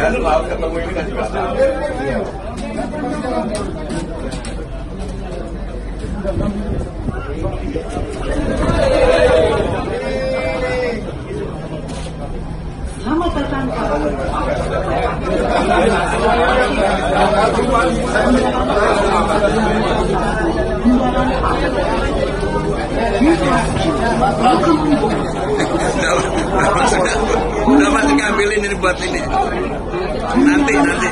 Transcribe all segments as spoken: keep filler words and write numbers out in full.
ya, selalu ketemu ini kan juga tahu. Selamat datang para udah masih ngambilin ini buat ini nanti nanti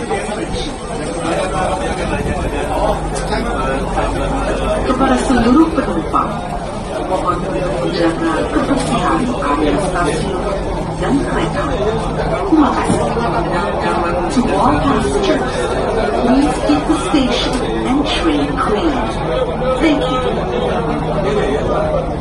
kepada seluruh penumpang mohon menjaga kebersihan area stasiun dan kereta. Terima kasih. To all passengers, please keep the station and train clean. Thank you.